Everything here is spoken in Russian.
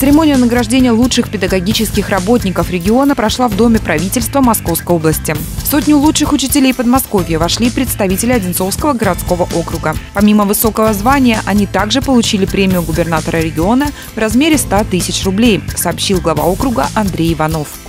Церемония награждения лучших педагогических работников региона прошла в Доме правительства Московской области. В сотню лучших учителей Подмосковья вошли представители Одинцовского городского округа. Помимо высокого звания, они также получили премию губернатора региона в размере 100 тысяч рублей, сообщил глава округа Андрей Иванов.